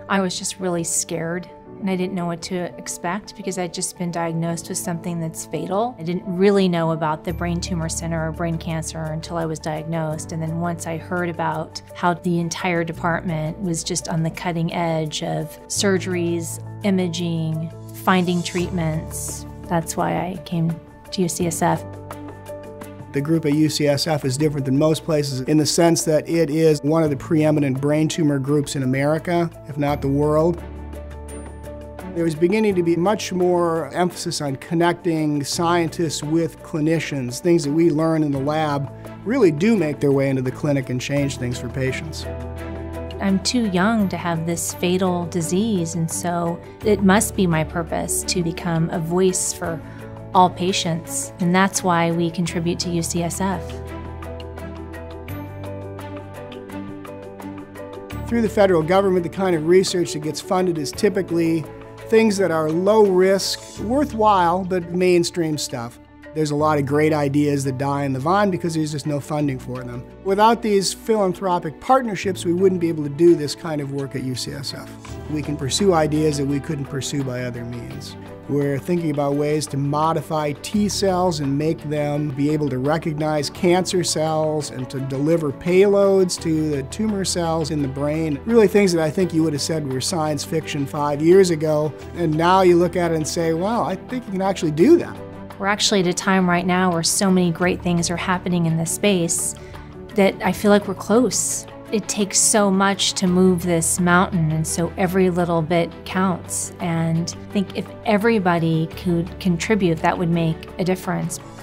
I was just really scared, and I didn't know what to expect because I'd just been diagnosed with something that's fatal. I didn't really know about the brain tumor center or brain cancer until I was diagnosed. And then once I heard about how the entire department was just on the cutting edge of surgeries, imaging, finding treatments, that's why I came to UCSF. The group at UCSF is different than most places in the sense that it is one of the preeminent brain tumor groups in America, if not the world. There's beginning to be much more emphasis on connecting scientists with clinicians. Things that we learn in the lab really do make their way into the clinic and change things for patients. I'm too young to have this fatal disease, and so it must be my purpose to become a voice for all patients, and that's why we contribute to UCSF. Through the federal government, the kind of research that gets funded is typically things that are low risk, worthwhile, but mainstream stuff. There's a lot of great ideas that die on the vine because there's just no funding for them. Without these philanthropic partnerships, we wouldn't be able to do this kind of work at UCSF. We can pursue ideas that we couldn't pursue by other means. We're thinking about ways to modify T cells and make them be able to recognize cancer cells and to deliver payloads to the tumor cells in the brain. Really things that I think you would have said were science fiction 5 years ago. And now you look at it and say, well, I think you can actually do that. We're actually at a time right now where so many great things are happening in this space that I feel like we're close. It takes so much to move this mountain, and so every little bit counts. And I think if everybody could contribute, that would make a difference.